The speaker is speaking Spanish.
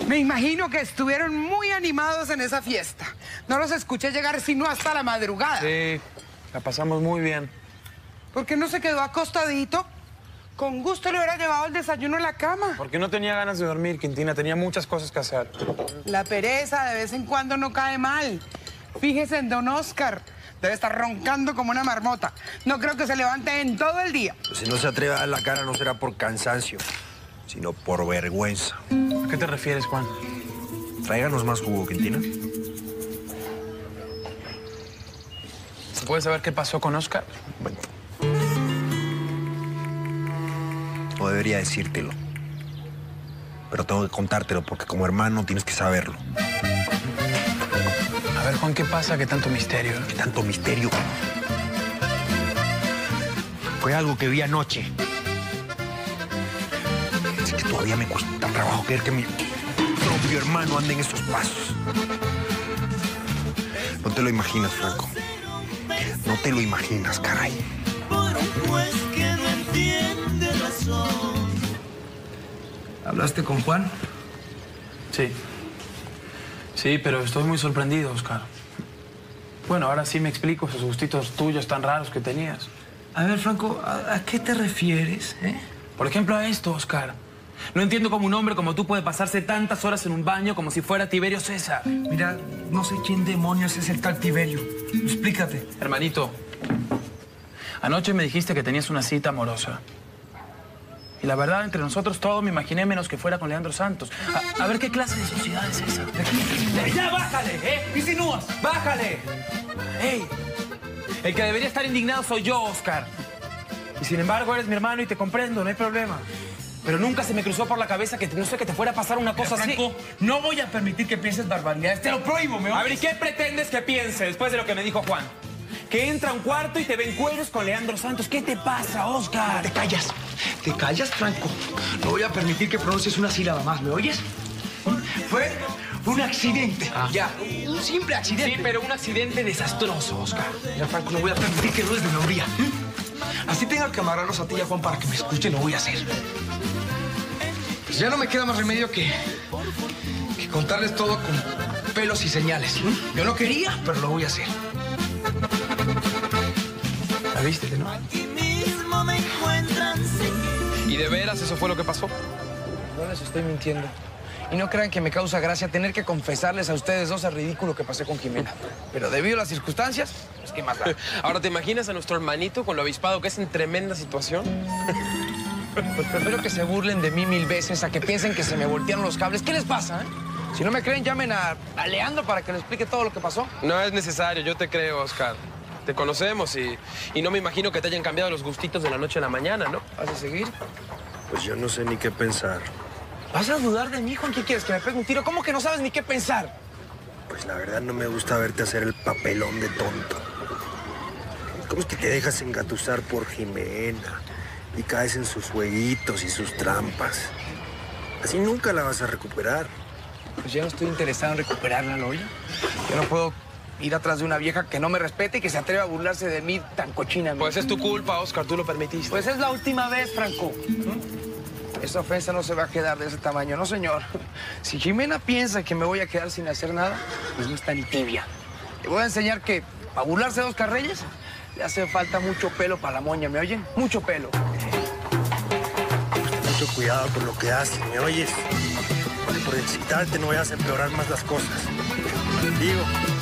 Me imagino que estuvieron muy animados en esa fiesta. No los escuché llegar sino hasta la madrugada. Sí, la pasamos muy bien. ¿Por qué no se quedó acostadito? Con gusto le hubiera llevado el desayuno a la cama. Porque no tenía ganas de dormir, Quintina. Tenía muchas cosas que hacer. La pereza de vez en cuando no cae mal. Fíjese en don Oscar. Debe estar roncando como una marmota. No creo que se levante en todo el día. Pues si no se atreve a dar la cara no será por cansancio, sino por vergüenza. ¿A qué te refieres, Juan? Tráiganos más jugo, Quintina. ¿Se puede saber qué pasó con Oscar? Bueno. No debería decírtelo. Pero tengo que contártelo porque como hermano tienes que saberlo. A ver, Juan, ¿qué pasa? ¿Qué tanto misterio? ¿Qué tanto misterio? Fue algo que vi anoche. Es que todavía me cuesta trabajo creer que mi propio hermano ande en estos pasos. No te lo imaginas, Franco. No te lo imaginas, caray. Por un juez que no entiende razón. ¿Hablaste con Juan? Sí. Sí, pero estoy muy sorprendido, Oscar. Bueno, ahora sí me explico esos gustitos tuyos tan raros que tenías. A ver, Franco, ¿a qué te refieres, Por ejemplo, a esto, Oscar. No entiendo cómo un hombre como tú puede pasarse tantas horas en un baño como si fuera Tiberio César. Mira, no sé quién demonios es el tal Tiberio. Explícate. Hermanito, anoche me dijiste que tenías una cita amorosa. Y la verdad, entre nosotros todo me imaginé menos que fuera con Leandro Santos. A ver, ¿qué clase de sociedad es esa? ¡Ya, bájale! ¡Insinúas! ¡Bájale! ¡Ey! El que debería estar indignado soy yo, Oscar. Y sin embargo, eres mi hermano y te comprendo, no hay problema. Pero nunca se me cruzó por la cabeza que no sé que te fuera a pasar una cosa así. Franco, no voy a permitir que pienses barbaridades. Te lo prohíbo, ¿me oyes? A ver, ¿y qué pretendes que piense después de lo que me dijo Juan? Que entra a un cuarto y te ven cueros con Leandro Santos. ¿Qué te pasa, Oscar? Te callas. Te callas, Franco. No voy a permitir que pronuncies una sílaba más, ¿me oyes? Fue un accidente. Ya, un simple accidente. Sí, pero un accidente desastroso, Oscar. Mira, Franco, no voy a permitir que dudes de memoria. Así tenga que amarrarlos a ti y a Juan para que me escuchen, lo voy a hacer. Pues ya no me queda más remedio que contarles todo con pelos y señales. Yo no quería, pero lo voy a hacer. ¿La viste, no? Aquí mismo me encuentran sin. ¿Y de veras eso fue lo que pasó? No les estoy mintiendo. Y no crean que me causa gracia tener que confesarles a ustedes dos el ridículo que pasé con Jimena. Pero debido a las circunstancias, pues qué más da. Ahora, ¿te imaginas a nuestro hermanito con lo avispado que es en tremenda situación? Pues prefiero que se burlen de mí 1000 veces a que piensen que se me voltearon los cables. ¿Qué les pasa, Si no me creen, llamen a Leandro para que les explique todo lo que pasó. No es necesario, yo te creo, Oscar. Te conocemos y no me imagino que te hayan cambiado los gustitos de la noche a la mañana, ¿no? ¿Vas a seguir? Pues yo no sé ni qué pensar. ¿Vas a dudar de mí, Juan? ¿Qué quieres? ¿Que me pegue un tiro? ¿Cómo que no sabes ni qué pensar? Pues la verdad no me gusta verte hacer el papelón de tonto. ¿Cómo es que te dejas engatusar por Jimena y caes en sus jueguitos y sus trampas? Así nunca la vas a recuperar. Pues ya no estoy interesado en recuperarla, ¿lo oye? Yo no puedo ir atrás de una vieja que no me respete y que se atreva a burlarse de mí tan cochina. Pues es tu culpa, Oscar, tú lo permitiste. Pues es la última vez, Franco. Esta ofensa no se va a quedar de ese tamaño, no, señor. Si Jimena piensa que me voy a quedar sin hacer nada, pues no está ni tibia. Le voy a enseñar que para burlarse de Oscar Reyes le hace falta mucho pelo para la moña, ¿me oyen? Mucho pelo. Mucho cuidado con lo que haces, ¿me oyes? Por excitarte no vayas a empeorar más las cosas. Digo...